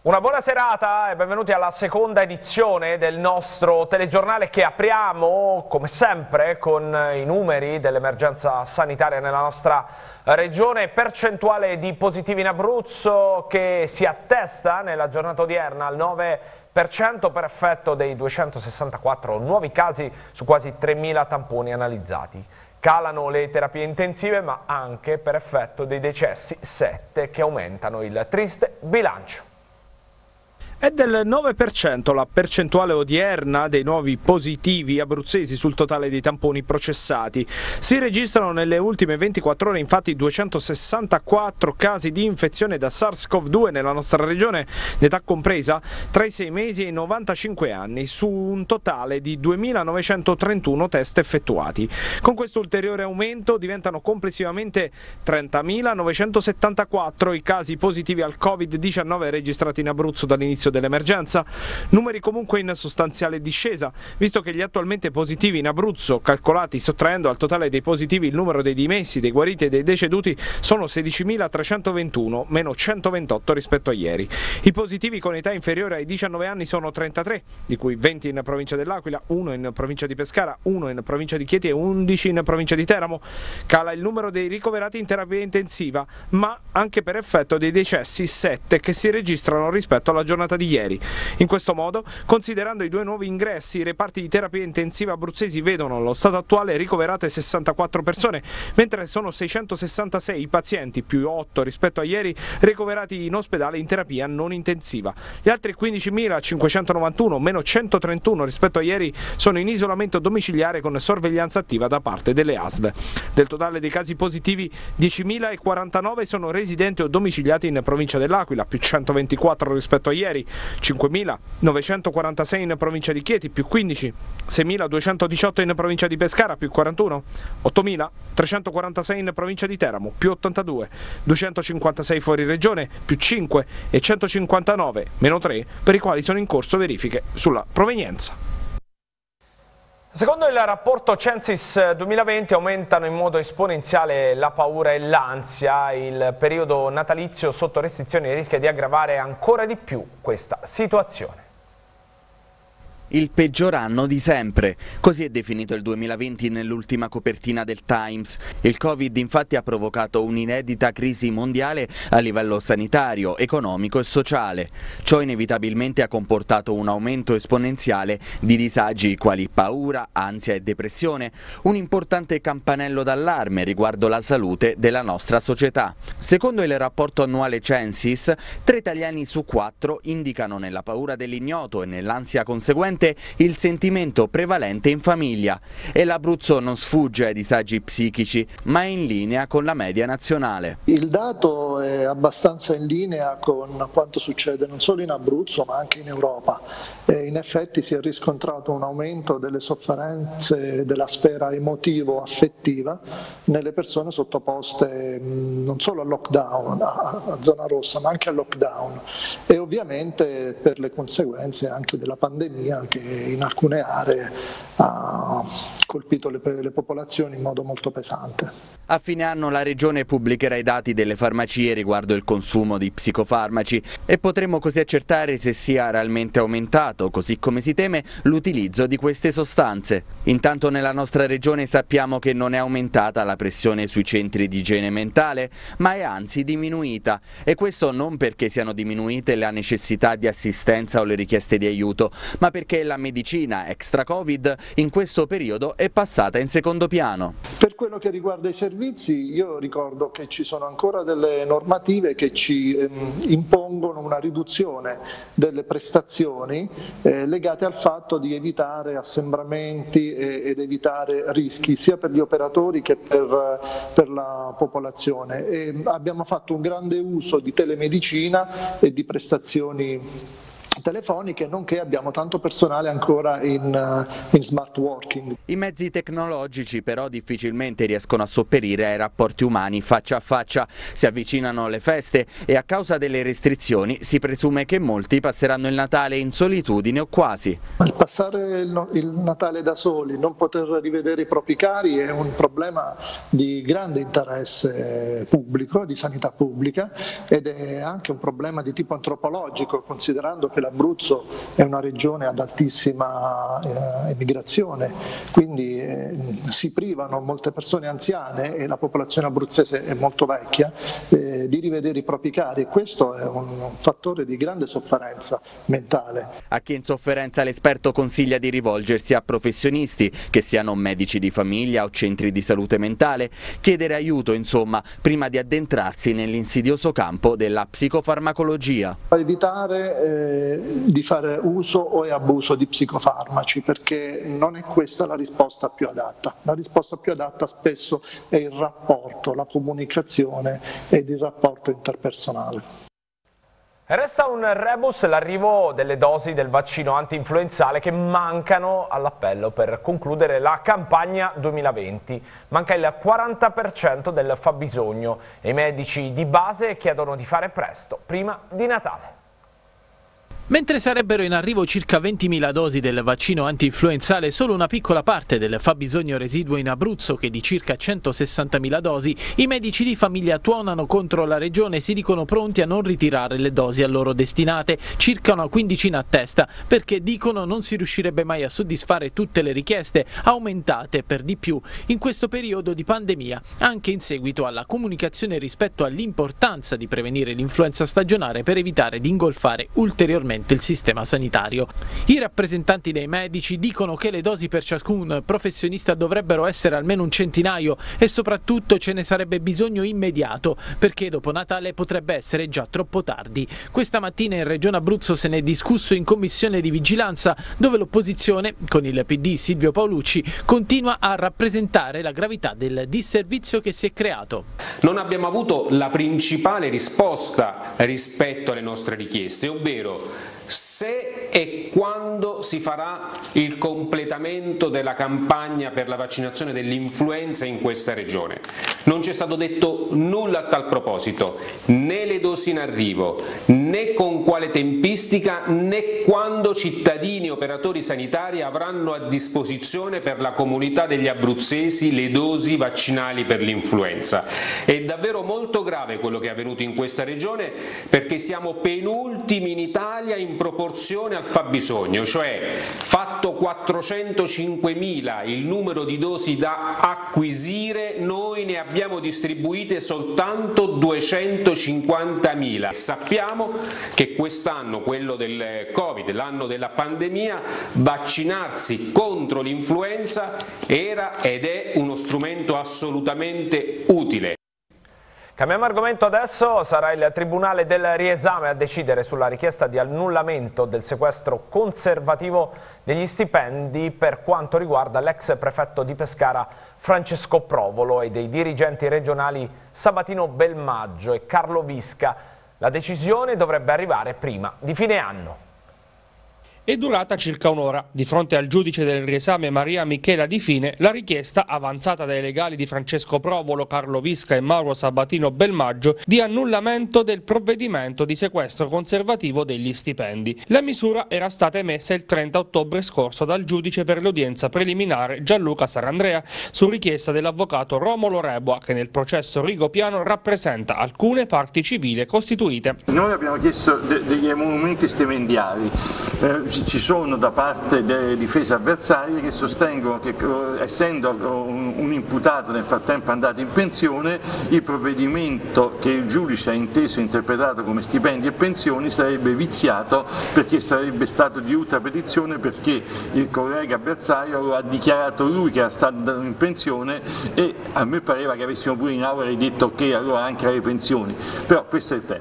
Una buona serata e benvenuti alla seconda edizione del nostro telegiornale che apriamo, come sempre, con i numeri dell'emergenza sanitaria nella nostra regione. Percentuale di positivi in Abruzzo che si attesta nella giornata odierna al 9% per effetto dei 264 nuovi casi su quasi 3.000 tamponi analizzati. Calano le terapie intensive, ma anche per effetto dei decessi, 7, che aumentano il triste bilancio. È del 9% la percentuale odierna dei nuovi positivi abruzzesi sul totale dei tamponi processati. Si registrano nelle ultime 24 ore infatti 264 casi di infezione da SARS-CoV-2 nella nostra regione, d'età compresa tra i 6 mesi e i 95 anni, su un totale di 2.931 test effettuati. Con questo ulteriore aumento diventano complessivamente 30.974 i casi positivi al Covid-19 registrati in Abruzzo dall'inizio dell'emergenza, numeri comunque in sostanziale discesa, visto che gli attualmente positivi in Abruzzo, calcolati sottraendo al totale dei positivi il numero dei dimessi, dei guariti e dei deceduti, sono 16.321, meno 128 rispetto a ieri. I positivi con età inferiore ai 19 anni sono 33, di cui 20 in provincia dell'Aquila, 1 in provincia di Pescara, 1 in provincia di Chieti e 11 in provincia di Teramo. Cala il numero dei ricoverati in terapia intensiva, ma anche per effetto dei decessi, 7 che si registrano rispetto alla giornata di ieri. In questo modo, considerando i 2 nuovi ingressi, i reparti di terapia intensiva abruzzesi vedono allo stato attuale ricoverate 64 persone, mentre sono 666 i pazienti, più 8 rispetto a ieri, ricoverati in ospedale in terapia non intensiva. Gli altri 15.591, meno 131 rispetto a ieri, sono in isolamento domiciliare con sorveglianza attiva da parte delle ASL. Del totale dei casi positivi, 10.049 sono residenti o domiciliati in provincia dell'Aquila, più 124 rispetto a ieri, 5.946 in provincia di Chieti, più 15, 6.218 in provincia di Pescara, più 41, 8.346 in provincia di Teramo, più 82, 256 fuori regione, più 5 e 159, meno 3, per i quali sono in corso verifiche sulla provenienza. Secondo il rapporto Censis 2020 aumentano in modo esponenziale la paura e l'ansia. Il periodo natalizio sotto restrizioni rischia di aggravare ancora di più questa situazione. Il peggior anno di sempre, così è definito il 2020 nell'ultima copertina del Times. Il Covid infatti ha provocato un'inedita crisi mondiale a livello sanitario, economico e sociale. Ciò inevitabilmente ha comportato un aumento esponenziale di disagi quali paura, ansia e depressione, un importante campanello d'allarme riguardo la salute della nostra società. Secondo il rapporto annuale Censis, 3 italiani su 4 indicano nella paura dell'ignoto e nell'ansia conseguente il sentimento prevalente in famiglia, e l'Abruzzo non sfugge ai disagi psichici, ma è in linea con la media nazionale. Il dato è abbastanza in linea con quanto succede non solo in Abruzzo ma anche in Europa. In effetti si è riscontrato un aumento delle sofferenze della sfera emotivo-affettiva nelle persone sottoposte non solo al lockdown, a zona rossa, ma anche al lockdown, e ovviamente per le conseguenze anche della pandemia che in alcune aree ha colpito le popolazioni in modo molto pesante. A fine anno la Regione pubblicherà i dati delle farmacie riguardo il consumo di psicofarmaci e potremo così accertare se sia realmente aumentato, così come si teme, l'utilizzo di queste sostanze. Intanto nella nostra Regione sappiamo che non è aumentata la pressione sui centri di igiene mentale, ma è anzi diminuita, e questo non perché siano diminuite la necessità di assistenza o le richieste di aiuto, ma perché la medicina extra Covid in questo periodo è passata in secondo piano. Per quello che riguarda i servizi, io ricordo che ci sono ancora delle normative che ci impongono una riduzione delle prestazioni legate al fatto di evitare assembramenti ed evitare rischi sia per gli operatori che per la popolazione. E abbiamo fatto un grande uso di telemedicina e di prestazioni telefoniche, nonché abbiamo tanto personale ancora in smart working. I mezzi tecnologici però difficilmente riescono a sopperire ai rapporti umani faccia a faccia. Si avvicinano le feste e a causa delle restrizioni si presume che molti passeranno il Natale in solitudine o quasi. Il passare il Natale da soli, non poter rivedere i propri cari è un problema di grande interesse pubblico, di sanità pubblica, ed è anche un problema di tipo antropologico, considerando che l'Abruzzo è una regione ad altissima emigrazione, quindi si privano molte persone anziane, e la popolazione abruzzese è molto vecchia, di rivedere i propri cari. Questo è un fattore di grande sofferenza mentale. A chi è in sofferenza l'esperto consiglia di rivolgersi a professionisti, che siano medici di famiglia o centri di salute mentale, chiedere aiuto insomma prima di addentrarsi nell'insidioso campo della psicofarmacologia. Evitare di fare uso o abuso di psicofarmaci, perché non è questa la risposta più adatta. La risposta più adatta spesso è il rapporto, la comunicazione ed il rapporto interpersonale. Resta un rebus l'arrivo delle dosi del vaccino anti-influenzale che mancano all'appello per concludere la campagna 2020. Manca il 40% del fabbisogno e i medici di base chiedono di fare presto, prima di Natale. Mentre sarebbero in arrivo circa 20.000 dosi del vaccino anti-influenzale, solo una piccola parte del fabbisogno residuo in Abruzzo, che è di circa 160.000 dosi, i medici di famiglia tuonano contro la regione e si dicono pronti a non ritirare le dosi a loro destinate, circa una quindicina a testa, perché dicono non si riuscirebbe mai a soddisfare tutte le richieste, aumentate per di più in questo periodo di pandemia, anche in seguito alla comunicazione rispetto all'importanza di prevenire l'influenza stagionale per evitare di ingolfare ulteriormente il sistema sanitario. I rappresentanti dei medici dicono che le dosi per ciascun professionista dovrebbero essere almeno un centinaio e soprattutto ce ne sarebbe bisogno immediato, perché dopo Natale potrebbe essere già troppo tardi. Questa mattina in Regione Abruzzo se ne è discusso in commissione di vigilanza, dove l'opposizione, con il PD Silvio Paolucci, continua a rappresentare la gravità del disservizio che si è creato. Non abbiamo avuto la principale risposta rispetto alle nostre richieste, ovvero se e quando si farà il completamento della campagna per la vaccinazione dell'influenza in questa regione. Non ci è stato detto nulla a tal proposito, né le dosi in arrivo, né con quale tempistica, né quando cittadini e operatori sanitari avranno a disposizione per la comunità degli abruzzesi le dosi vaccinali per l'influenza. È davvero molto grave quello che è avvenuto in questa regione, perché siamo penultimi in Italia in proporzione al fabbisogno, cioè fatto 405.000 il numero di dosi da acquisire, noi ne abbiamo distribuite soltanto 250.000. Sappiamo che quest'anno, quello del Covid, l'anno della pandemia, vaccinarsi contro l'influenza era ed è uno strumento assolutamente utile. Cambiamo argomento adesso, sarà il Tribunale del Riesame a decidere sulla richiesta di annullamento del sequestro conservativo degli stipendi per quanto riguarda l'ex prefetto di Pescara Francesco Provolo e dei dirigenti regionali Sabatino Belmaggio e Carlo Visca. La decisione dovrebbe arrivare prima di fine anno. È durata circa un'ora. Di fronte al giudice del riesame Maria Michela Di Fine, la richiesta avanzata dai legali di Francesco Provolo, Carlo Visca e Mauro Sabatino Belmaggio di annullamento del provvedimento di sequestro conservativo degli stipendi. La misura era stata emessa il 30 ottobre scorso dal giudice per l'udienza preliminare Gianluca Sarandrea su richiesta dell'avvocato Romolo Rebua, che nel processo Rigopiano rappresenta alcune parti civili costituite. Noi abbiamo chiesto degli emolumenti stipendiali. Ci sono da parte delle difese avversarie che sostengono che, essendo un imputato nel frattempo andato in pensione, il provvedimento che il giudice ha inteso e interpretato come stipendi e pensioni sarebbe viziato, perché sarebbe stato di ultra petizione, perché il collega avversario lo ha dichiarato lui che era stato in pensione, e a me pareva che avessimo pure in aula detto che allora anche le pensioni, però questo è il tema.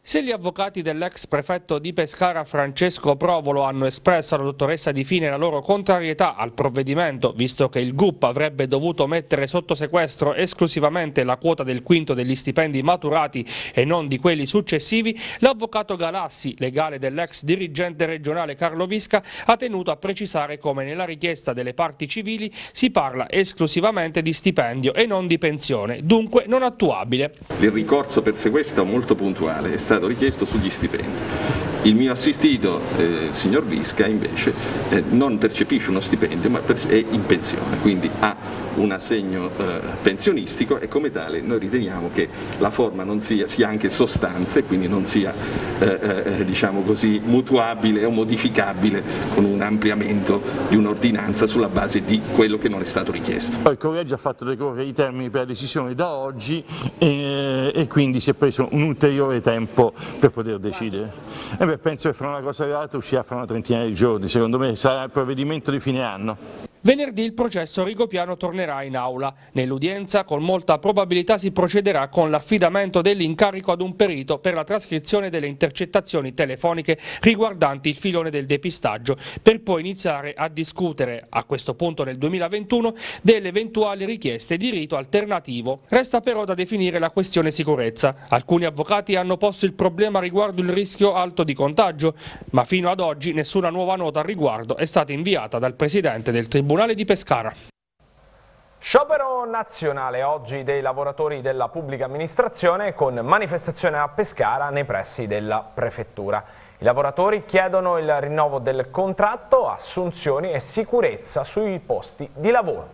Se gli avvocati dell'ex prefetto di Pescara Francesco Provolo hanno espresso alla dottoressa Di Fine la loro contrarietà al provvedimento, visto che il GUP avrebbe dovuto mettere sotto sequestro esclusivamente la quota del quinto degli stipendi maturati e non di quelli successivi, l'avvocato Galassi, legale dell'ex dirigente regionale Carlo Visca, ha tenuto a precisare come nella richiesta delle parti civili si parla esclusivamente di stipendio e non di pensione, dunque non attuabile. Il ricorso per sequestro molto puntuale è stato richiesto sugli stipendi. Il mio assistito, il signor Visca, invece non percepisce uno stipendio ma è in pensione, quindi ha un assegno pensionistico e come tale noi riteniamo che la forma non sia anche sostanza e quindi non sia diciamo così mutuabile o modificabile con un ampliamento di un'ordinanza sulla base di quello che non è stato richiesto. Il collegio ha fatto decorrere i termini per la decisione da oggi e quindi si è preso un ulteriore tempo per poter decidere. Penso che fra una cosa e l'altra uscirà fra una trentina di giorni, secondo me sarà il provvedimento di fine anno. Venerdì il processo Rigopiano tornerà in aula. Nell'udienza con molta probabilità si procederà con l'affidamento dell'incarico ad un perito per la trascrizione delle intercettazioni telefoniche riguardanti il filone del depistaggio, per poi iniziare a discutere, a questo punto nel 2021, delle eventuali richieste di rito alternativo. Resta però da definire la questione sicurezza. Alcuni avvocati hanno posto il problema riguardo il rischio alto di contagio, ma fino ad oggi nessuna nuova nota al riguardo è stata inviata dal presidente del Tribunale di Pescara. Sciopero nazionale oggi dei lavoratori della pubblica amministrazione con manifestazione a Pescara nei pressi della prefettura. I lavoratori chiedono il rinnovo del contratto, assunzioni e sicurezza sui posti di lavoro.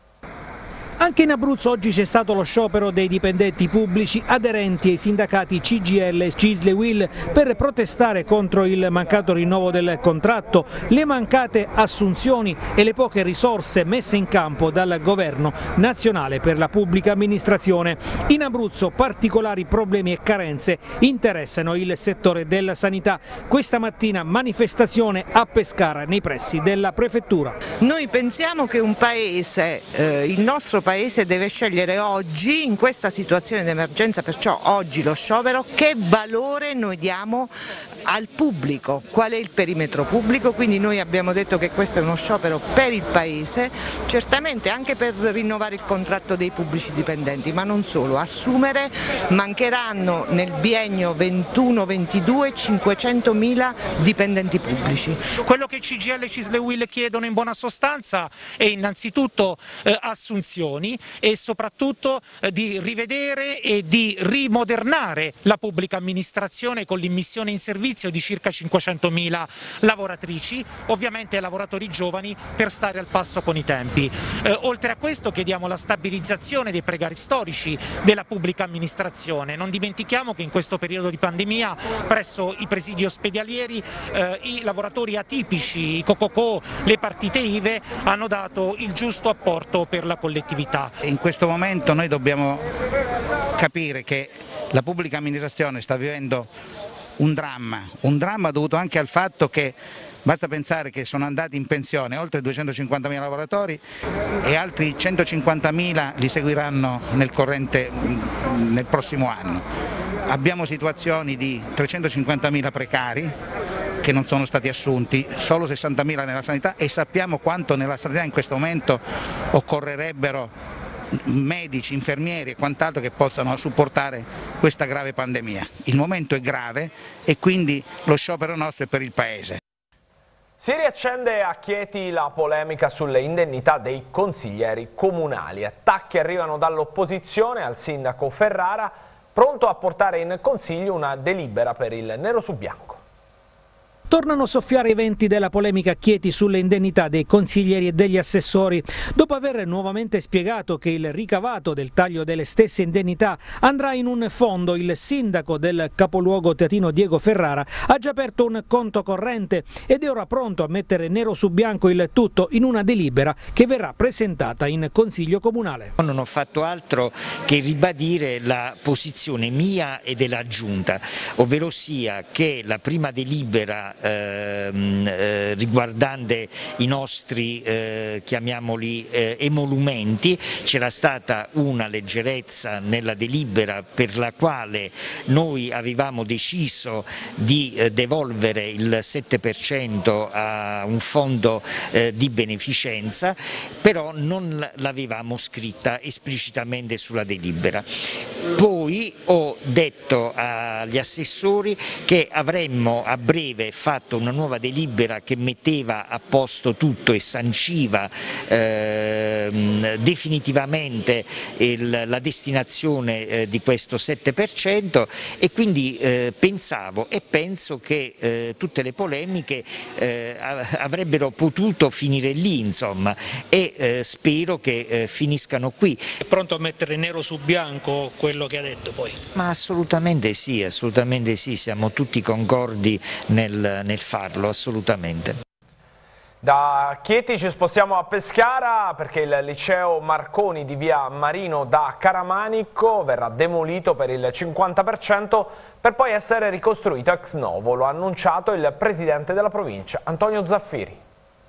Anche in Abruzzo oggi c'è stato lo sciopero dei dipendenti pubblici aderenti ai sindacati CGIL, CISL e UIL per protestare contro il mancato rinnovo del contratto, le mancate assunzioni e le poche risorse messe in campo dal governo nazionale per la pubblica amministrazione. In Abruzzo particolari problemi e carenze interessano il settore della sanità. Questa mattina manifestazione a Pescara nei pressi della prefettura. Noi pensiamo che un paese, il nostro Paese deve scegliere oggi, in questa situazione di emergenza, perciò oggi lo sciopero, che valore noi diamo al pubblico, qual è il perimetro pubblico, quindi noi abbiamo detto che questo è uno sciopero per il Paese, certamente anche per rinnovare il contratto dei pubblici dipendenti, ma non solo, assumere, mancheranno nel biennio 21-22 500.000 dipendenti pubblici. Quello che CGIL, CISL e UIL chiedono in buona sostanza è innanzitutto assunzioni e soprattutto di rivedere e di rimodernare la pubblica amministrazione con l'immissione in servizio di circa 500.000 lavoratrici, ovviamente lavoratori giovani, per stare al passo con i tempi. Oltre a questo chiediamo la stabilizzazione dei precari storici della pubblica amministrazione. Non dimentichiamo che in questo periodo di pandemia presso i presidi ospedalieri i lavoratori atipici, i co-co-co, le partite IVE hanno dato il giusto apporto per la collettività. In questo momento noi dobbiamo capire che la pubblica amministrazione sta vivendo un dramma dovuto anche al fatto che basta pensare che sono andati in pensione oltre 250.000 lavoratori e altri 150.000 li seguiranno nel prossimo anno. Abbiamo situazioni di 350.000 precari che non sono stati assunti, solo 60.000 nella sanità e sappiamo quanto nella sanità in questo momento occorrerebbero medici, infermieri e quant'altro che possano supportare questa grave pandemia. Il momento è grave e quindi lo sciopero nostro è per il Paese. Si riaccende a Chieti la polemica sulle indennità dei consiglieri comunali. Attacchi arrivano dall'opposizione al sindaco Ferrara, pronto a portare in consiglio una delibera per il nero su bianco. Tornano a soffiare i venti della polemica a Chieti sulle indennità dei consiglieri e degli assessori. Dopo aver nuovamente spiegato che il ricavato del taglio delle stesse indennità andrà in un fondo, il sindaco del capoluogo teatino Diego Ferrara ha già aperto un conto corrente ed è ora pronto a mettere nero su bianco il tutto in una delibera che verrà presentata in Consiglio Comunale. Non ho fatto altro che ribadire la posizione mia e della Giunta, ovvero sia che la prima delibera riguardante i nostri, chiamiamoli, emolumenti. C'era stata una leggerezza nella delibera per la quale noi avevamo deciso di devolvere il 7% a un fondo di beneficenza, però non l'avevamo scritta esplicitamente sulla delibera. Poi ho detto agli assessori che avremmo a breve fatto una nuova delibera che metteva a posto tutto e sanciva definitivamente la destinazione di questo 7%, e quindi pensavo e penso che tutte le polemiche avrebbero potuto finire lì, insomma, e spero che finiscano qui. È pronto a mettere nero su bianco quello che ha detto poi? Ma assolutamente sì, siamo tutti concordi nel farlo, assolutamente. Da Chieti ci spostiamo a Pescara perché il liceo Marconi di via Marino da Caramanico verrà demolito per il 50% per poi essere ricostruito ex novo, lo ha annunciato il presidente della provincia Antonio Zaffiri.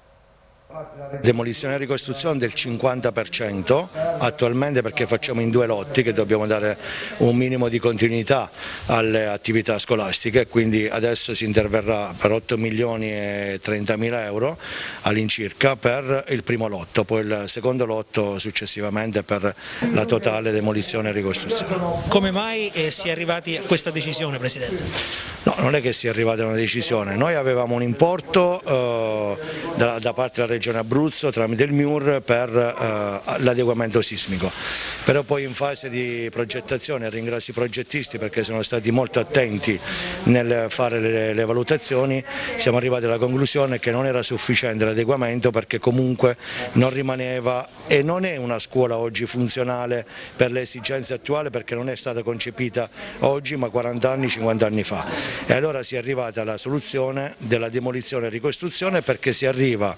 Demolizione e ricostruzione del 50% attualmente, perché facciamo in 2 lotti che dobbiamo dare un minimo di continuità alle attività scolastiche, quindi adesso si interverrà per 8.030.000 euro all'incirca per il primo lotto, poi il secondo lotto successivamente per la totale demolizione e ricostruzione. Come mai si è arrivati a questa decisione, Presidente? No, non è che si è arrivati a una decisione, noi avevamo un importo da parte della Regione Abruzzo tramite il MIUR per l'adeguamento sismico, però poi in fase di progettazione, ringrazio i progettisti perché sono stati molto attenti nel fare le valutazioni, siamo arrivati alla conclusione che non era sufficiente l'adeguamento perché comunque non rimaneva e non è una scuola oggi funzionale per le esigenze attuali, perché non è stata concepita oggi ma 40 anni, 50 anni fa, e allora si è arrivata alla soluzione della demolizione e ricostruzione, perché si arriva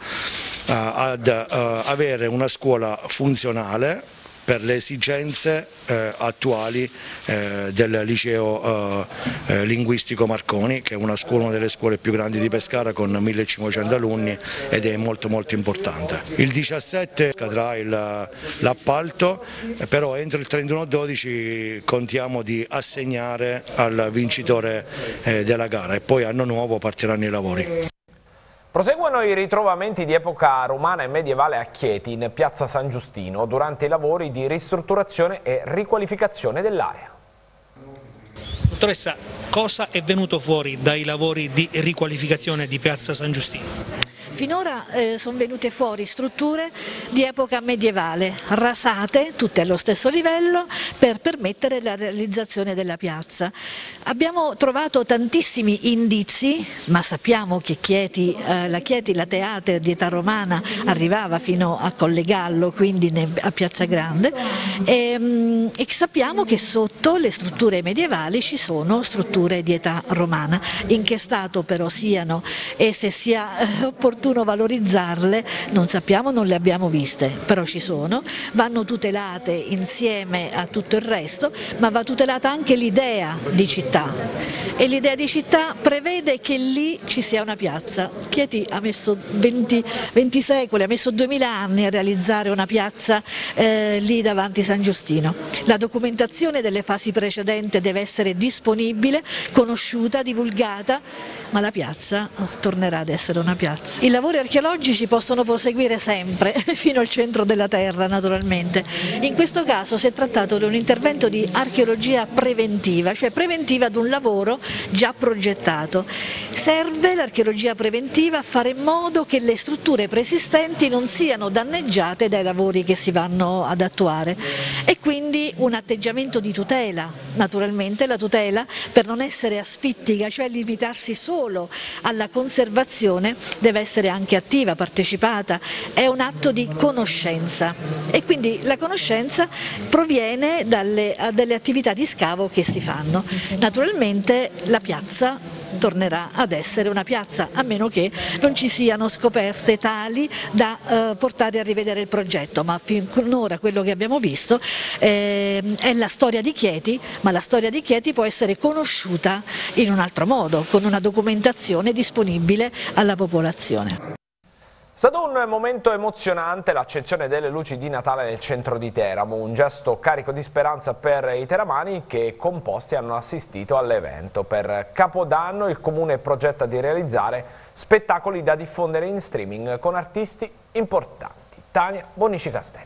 ad avere una scuola funzionale per le esigenze attuali del liceo linguistico Marconi, che è una delle scuole più grandi di Pescara con 1.500 alunni ed è molto importante. Il 17 scadrà l'appalto, però entro il 31/12 contiamo di assegnare al vincitore della gara e poi anno nuovo partiranno i lavori. Proseguono i ritrovamenti di epoca romana e medievale a Chieti, in piazza San Giustino, durante i lavori di ristrutturazione e riqualificazione dell'area. Dottoressa, cosa è venuto fuori dai lavori di riqualificazione di piazza San Giustino? Finora sono venute fuori strutture di epoca medievale, rasate, tutte allo stesso livello, per permettere la realizzazione della piazza. Abbiamo trovato tantissimi indizi, ma sappiamo che la Chieti, la teatro di età romana, arrivava fino a Collegallo, quindi a Piazza Grande, e sappiamo che sotto le strutture medievali ci sono strutture di età romana. In che stato però siano e se sia opportuno valorizzarle non sappiamo, non le abbiamo viste, però ci sono, vanno tutelate insieme a tutto il resto, ma va tutelata anche l'idea di città, e l'idea di città prevede che lì ci sia una piazza. Chieti ha messo 20 secoli, ha messo 2000 anni a realizzare una piazza lì davanti San Giustino. La documentazione delle fasi precedenti deve essere disponibile, conosciuta, divulgata, ma la piazza tornerà ad essere una piazza. I lavori archeologici possono proseguire sempre, fino al centro della terra naturalmente. In questo caso si è trattato di un intervento di archeologia preventiva, cioè preventiva ad un lavoro già progettato. Serve l'archeologia preventiva a fare in modo che le strutture preesistenti non siano danneggiate dai lavori che si vanno ad attuare, e quindi un atteggiamento di tutela, naturalmente la tutela per non essere asfittica, cioè limitarsi solo alla conservazione, deve essere anche attiva, partecipata, è un atto di conoscenza, e quindi la conoscenza proviene dalle attività di scavo che si fanno. Naturalmente la piazza tornerà ad essere una piazza, a meno che non ci siano scoperte tali da portare a rivedere il progetto, ma finora quello che abbiamo visto è la storia di Chieti, ma la storia di Chieti può essere conosciuta in un altro modo, con una documentazione disponibile alla popolazione. È stato un momento emozionante l'accensione delle luci di Natale nel centro di Teramo, un gesto carico di speranza per i teramani che composti hanno assistito all'evento. Per Capodanno il Comune progetta di realizzare spettacoli da diffondere in streaming con artisti importanti. Tania Bonici Castelli.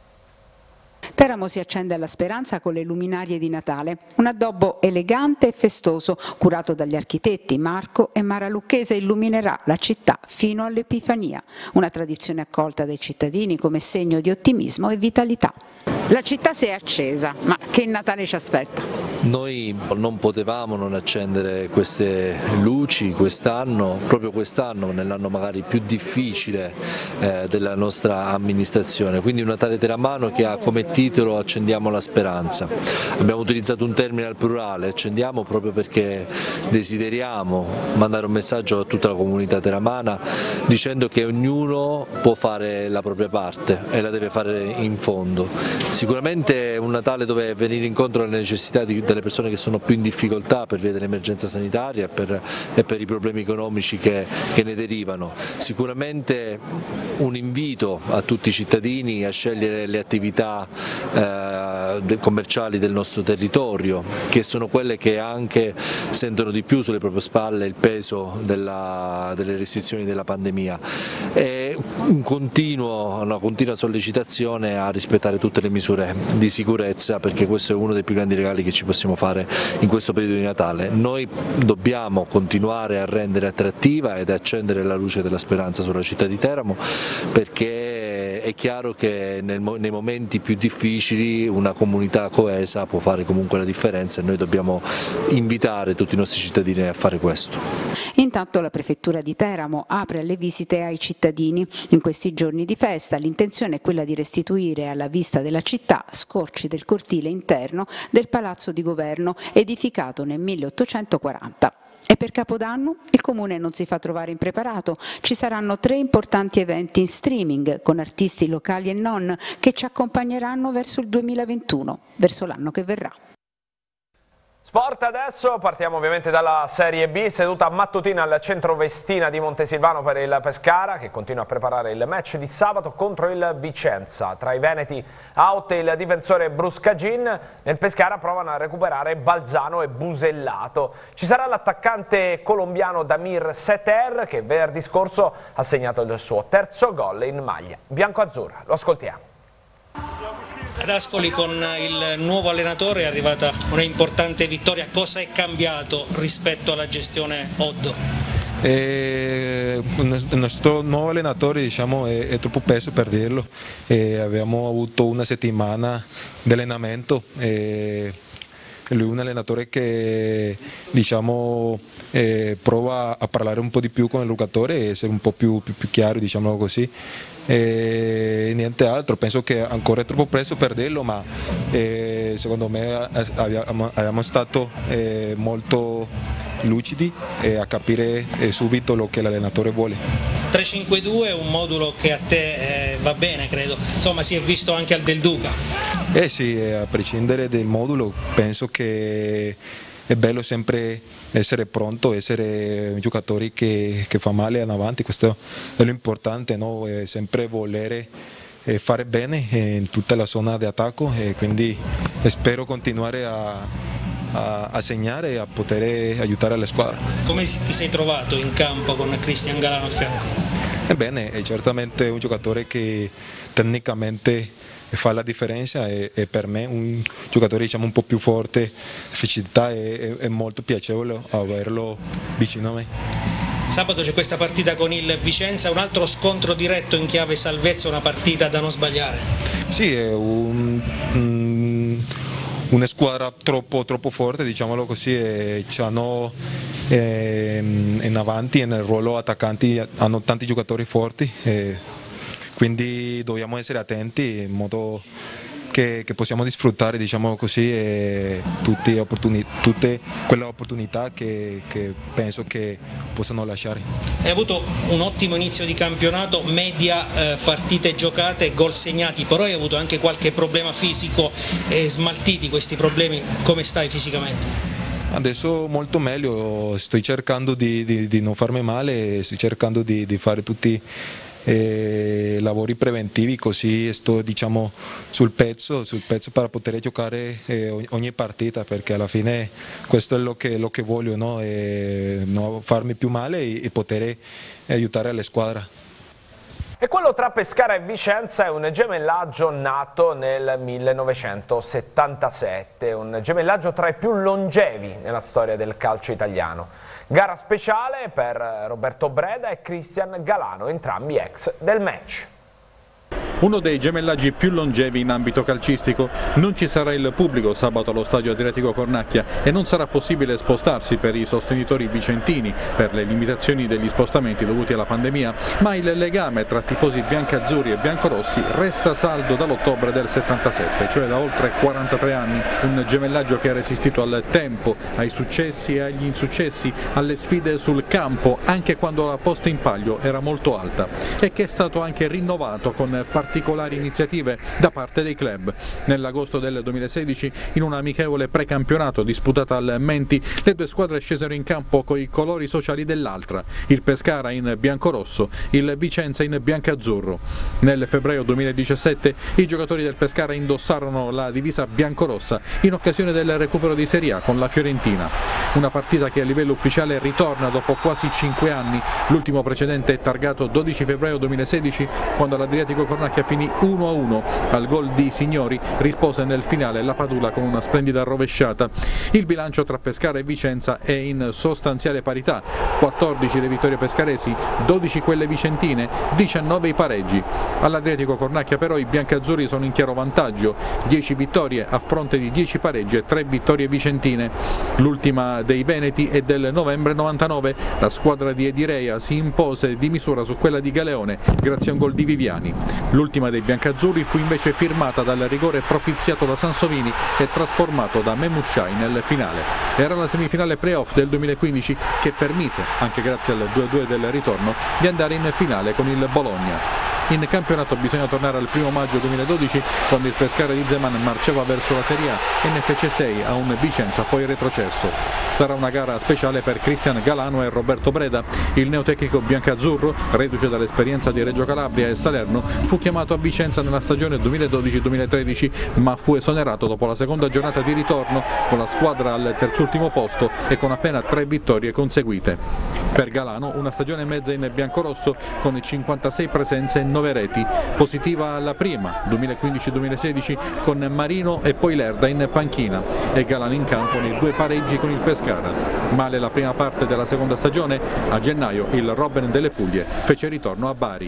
Teramo si accende alla speranza con le luminarie di Natale, un addobbo elegante e festoso curato dagli architetti Marco e Mara Lucchese illuminerà la città fino all'Epifania, una tradizione accolta dai cittadini come segno di ottimismo e vitalità. La città si è accesa, ma che Natale ci aspetta? Noi non potevamo non accendere queste luci quest'anno, proprio quest'anno, nell'anno magari più difficile della nostra amministrazione, quindi un Natale teramano che ha come titolo Accendiamo la speranza. Abbiamo utilizzato un termine al plurale, accendiamo proprio perché desideriamo mandare un messaggio a tutta la comunità teramana dicendo che ognuno può fare la propria parte e la deve fare in fondo. Sicuramente è un Natale dove venire incontro alle necessità delle persone che sono più in difficoltà per via dell'emergenza sanitaria e per i problemi economici che ne derivano. Sicuramente un invito a tutti i cittadini a scegliere le attività commerciali del nostro territorio, che sono quelle che anche sentono di più sulle proprie spalle il peso delle restrizioni della pandemia, e una continua sollecitazione a rispettare tutte le misure di sicurezza, perché questo è uno dei più grandi regali che ci possiamo fare in questo periodo di Natale. Noi dobbiamo continuare a rendere attrattiva ed accendere la luce della speranza sulla città di Teramo, perché è chiaro che nei momenti più difficili una comunità coesa può fare comunque la differenza e noi dobbiamo invitare tutti i nostri cittadini a fare questo. Intanto la Prefettura di Teramo apre alle visite ai cittadini. In questi giorni di festa l'intenzione è quella di restituire alla vista della città scorci del cortile interno del Palazzo di Governo edificato nel 1840. E per Capodanno il Comune non si fa trovare impreparato, ci saranno 3 importanti eventi in streaming con artisti locali e non che ci accompagneranno verso il 2021, verso l'anno che verrà. Sport adesso, partiamo ovviamente dalla Serie B, seduta mattutina al centro Vestina di Montesilvano per il Pescara che continua a preparare il match di sabato contro il Vicenza. Tra i veneti out il difensore Bruscagin, nel Pescara provano a recuperare Balzano e Busellato. Ci sarà l'attaccante colombiano Damir Seter che venerdì scorso ha segnato il suo terzo gol in maglia bianco-azzurra. Lo ascoltiamo. Ad Ascoli con il nuovo allenatore è arrivata una importante vittoria. Cosa è cambiato rispetto alla gestione Oddo? Il nostro nuovo allenatore è troppo peso per dirlo. Abbiamo avuto una settimana di allenamento. Lui è un allenatore che prova a parlare un po' di più con il giocatore e essere un po' più chiaro, diciamolo così. Niente altro, penso che ancora è troppo presto per dirlo, ma secondo me abbiamo stato molto lucidi a capire subito lo che l'allenatore vuole. 3-5-2 è un modulo che a te va bene, credo, insomma si è visto anche al Del Duca. Sì, a prescindere dal modulo penso che è bello sempre essere pronto, essere un giocatore che fa male in avanti, questo è l'importante, no? Sempre volere fare bene in tutta la zona di attacco e quindi spero continuare a segnare e a poter aiutare la squadra. Come ti sei trovato in campo con Cristian Galano a fianco? Bene, è certamente un giocatore che tecnicamente fa la differenza e per me un giocatore un po' più forte, fisicità, è molto piacevole averlo vicino a me. Sabato c'è questa partita con il Vicenza, un altro scontro diretto in chiave salvezza, una partita da non sbagliare. Sì, è una squadra troppo forte, diciamolo così, e hanno in avanti nel ruolo attaccanti hanno tanti giocatori forti. Quindi dobbiamo essere attenti in modo che possiamo disfruttare, diciamo così, tutte quelle opportunità che penso che possano lasciare. Hai avuto un ottimo inizio di campionato, media partite giocate, gol segnati, però hai avuto anche qualche problema fisico e smaltiti questi problemi, come stai fisicamente? Adesso molto meglio, sto cercando di non farmi male, sto cercando di fare tutti lavori preventivi, così sto, diciamo, sul pezzo per poter giocare ogni partita, perché alla fine questo è lo che voglio, no? Non farmi più male e poter aiutare la squadra. E quello tra Pescara e Vicenza è un gemellaggio nato nel 1977, un gemellaggio tra i più longevi nella storia del calcio italiano. Gara speciale per Roberto Breda e Cristian Galano, entrambi ex del match. Uno dei gemellaggi più longevi in ambito calcistico. Non ci sarà il pubblico sabato allo stadio Adriatico Cornacchia e non sarà possibile spostarsi per i sostenitori vicentini per le limitazioni degli spostamenti dovuti alla pandemia, ma il legame tra tifosi biancazzurri e biancorossi resta saldo dall'ottobre del 77, cioè da oltre 43 anni. Un gemellaggio che ha resistito al tempo, ai successi e agli insuccessi, alle sfide sul campo, anche quando la posta in palio era molto alta, e che è stato anche rinnovato con particolari iniziative da parte dei club. Nell'agosto del 2016, in un amichevole precampionato disputata al Menti, le due squadre scesero in campo coi i colori sociali dell'altra, il Pescara in biancorosso, il Vicenza in biancazzurro. Nel febbraio 2017 i giocatori del Pescara indossarono la divisa biancorossa in occasione del recupero di Serie A con la Fiorentina. Una partita che a livello ufficiale ritorna dopo quasi 5 anni, l'ultimo precedente è targato 12 febbraio 2016, quando l'Adriatico Cornacchia finì 1-1, al gol di Signori rispose nel finale la Padula con una splendida rovesciata. Il bilancio tra Pescara e Vicenza è in sostanziale parità, 14 le vittorie pescaresi, 12 quelle vicentine, 19 i pareggi. All'Adriatico Cornacchia però i biancazzurri sono in chiaro vantaggio, 10 vittorie a fronte di 10 pareggi e 3 vittorie vicentine. L'ultima dei veneti è del novembre 99, la squadra di Edirea si impose di misura su quella di Galeone grazie a un gol di Viviani. L'ultima dei biancazzurri fu invece firmata dal rigore propiziato da Sansovini e trasformato da Memushai nel finale. Era la semifinale playoff del 2015 che permise, anche grazie al 2-2 del ritorno, di andare in finale con il Bologna. In campionato bisogna tornare al 1 maggio 2012, quando il Pescara di Zeman marciava verso la Serie A e ne fece 6 a un Vicenza poi retrocesso. Sarà una gara speciale per Cristian Galano e Roberto Breda. Il neotecnico biancazzurro, reduce dall'esperienza di Reggio Calabria e Salerno, fu chiamato a Vicenza nella stagione 2012-2013, ma fu esonerato dopo la seconda giornata di ritorno, con la squadra al terzultimo posto e con appena 3 vittorie conseguite. Per Galano una stagione e mezza in biancorosso con 56 presenze e 9 reti, positiva alla prima, 2015-2016, con Marino e poi Lerda in panchina, e Galano in campo nei 2 pareggi con il Pescara. Male la prima parte della seconda stagione, a gennaio il Robben delle Puglie fece ritorno a Bari.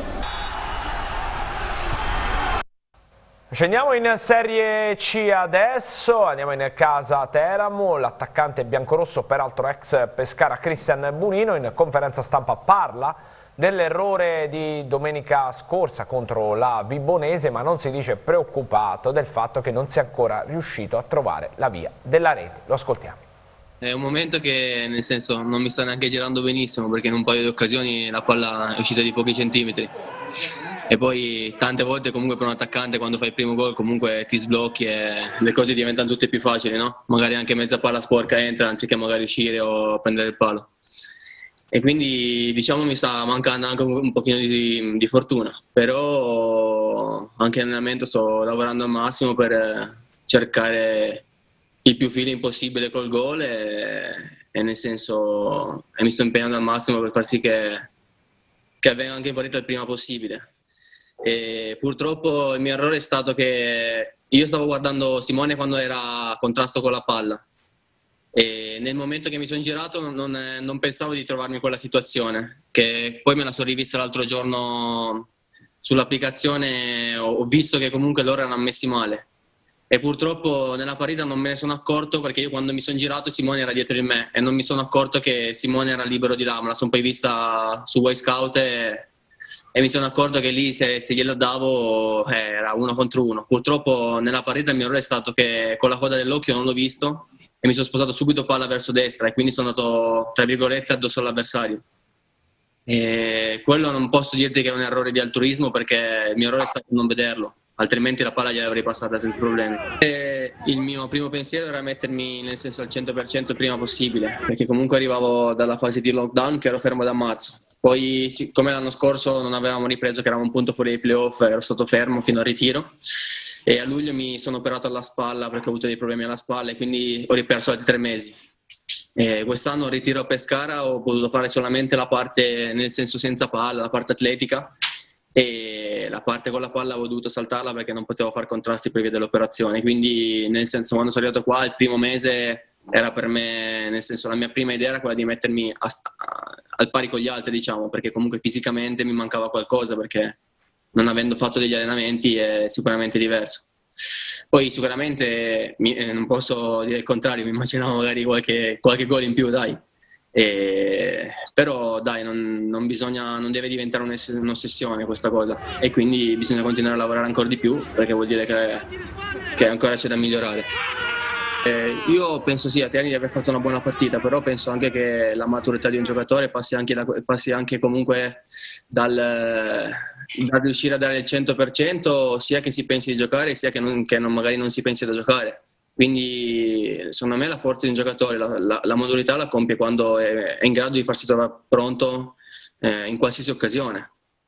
Scendiamo in Serie C adesso, andiamo in casa Teramo. L'attaccante biancorosso, peraltro ex Pescara, Cristian Bunino, in conferenza stampa parla dell'errore di domenica scorsa contro la Vibonese, ma non si dice preoccupato del fatto che non sia ancora riuscito a trovare la via della rete. Lo ascoltiamo. È un momento che, nel senso, non mi sta neanche girando benissimo, perché in un paio di occasioni la palla è uscita di pochi centimetri. E poi tante volte comunque per un attaccante, quando fai il primo gol, comunque ti sblocchi e le cose diventano tutte più facili, no? Magari anche mezza palla sporca entra anziché magari uscire o prendere il palo. E quindi diciamo mi sta mancando anche un pochino di fortuna, però anche nell'allenamento sto lavorando al massimo per cercare il più feeling possibile col gol e nel senso mi sto impegnando al massimo per far sì che avvenga anche in partita il prima possibile. E purtroppo il mio errore è stato che io stavo guardando Simone quando era a contrasto con la palla e nel momento che mi sono girato non pensavo di trovarmi in quella situazione, che poi me la sono rivista l'altro giorno sull'applicazione, ho visto che comunque loro erano messi male e purtroppo nella partita non me ne sono accorto, perché io quando mi sono girato Simone era dietro di me e non mi sono accorto che Simone era libero di là, me la sono poi vista su Y Scout e e mi sono accorto che lì se glielo davo era 1 contro 1. Purtroppo nella partita il mio errore è stato che con la coda dell'occhio non l'ho visto e mi sono spostato subito palla verso destra e quindi sono andato, tra virgolette, addosso all'avversario. E quello non posso dirti che è un errore di altruismo, perché il mio errore è stato non vederlo, altrimenti la palla gliel'avrei passata senza problemi. E il mio primo pensiero era mettermi nel senso al 100% il prima possibile, perché comunque arrivavo dalla fase di lockdown che ero fermo da marzo. Poi, siccome l'anno scorso non avevamo ripreso, che eravamo un punto fuori dai playoff, ero stato fermo fino al ritiro e a luglio mi sono operato alla spalla perché ho avuto dei problemi alla spalla e quindi ho riperso altri 3 mesi. E quest'anno al ritiro a Pescara ho potuto fare solamente la parte, nel senso senza palla, la parte atletica, e la parte con la palla avevo dovuto saltarla perché non potevo fare contrasti per via dell'operazione. Quindi nel senso, quando sono arrivato qua il primo mese era per me, nel senso, la mia prima idea era quella di mettermi al pari con gli altri, diciamo, perché comunque fisicamente mi mancava qualcosa, perché non avendo fatto degli allenamenti è sicuramente diverso. Poi sicuramente non posso dire il contrario, mi immaginavo magari qualche gol in più, dai. Però dai, non deve diventare un'ossessione questa cosa, e quindi bisogna continuare a lavorare ancora di più, perché vuol dire che ancora c'è da migliorare. Io penso sì, a Tiani di aver fatto una buona partita, però penso anche che la maturità di un giocatore passi anche comunque dal riuscire a dare il 100%, sia che si pensi di giocare sia che magari non si pensi da giocare. Quindi secondo me la forza di un giocatore, la maturità la compie quando è in grado di farsi trovare pronto in qualsiasi occasione.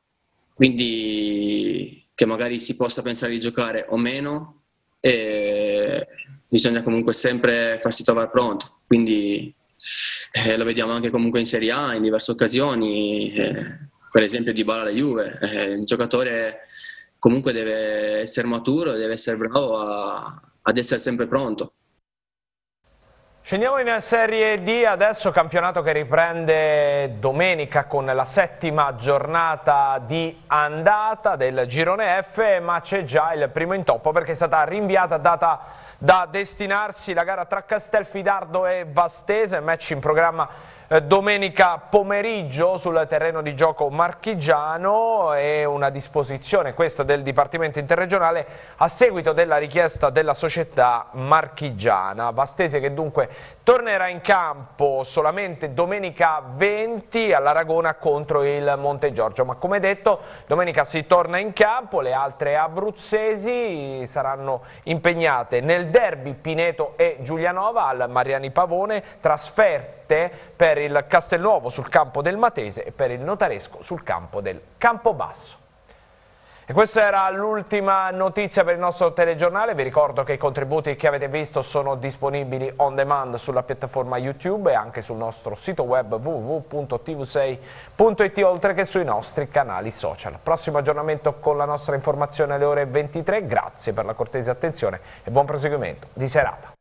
Quindi che magari si possa pensare di giocare o meno, bisogna comunque sempre farsi trovare pronto. Quindi lo vediamo anche comunque in Serie A in diverse occasioni, per esempio Dybala alla Juve. Il giocatore comunque deve essere maturo, deve essere bravo ad essere sempre pronto. Scendiamo in Serie D adesso, campionato che riprende domenica con la 7ª giornata di andata del girone F, ma c'è già il primo intoppo perché è stata rinviata data da destinarsi la gara tra Castelfidardo e Vastese, match in programma domenica pomeriggio sul terreno di gioco marchigiano. È una disposizione questa del Dipartimento Interregionale a seguito della richiesta della società marchigiana. Vastese che dunque tornerà in campo solamente domenica 20 all'Aragona contro il Montegiorgio, ma come detto domenica si torna in campo. Le altre abruzzesi saranno impegnate nel derby Pineto e Giulianova al Mariani Pavone, trasferte per il Castelnuovo sul campo del Matese e per il Notaresco sul campo del Campobasso. E questa era l'ultima notizia per il nostro telegiornale. Vi ricordo che i contributi che avete visto sono disponibili on demand sulla piattaforma YouTube e anche sul nostro sito web www.tv6.it, oltre che sui nostri canali social. Prossimo aggiornamento con la nostra informazione alle ore 23. Grazie per la cortese attenzione e buon proseguimento di serata.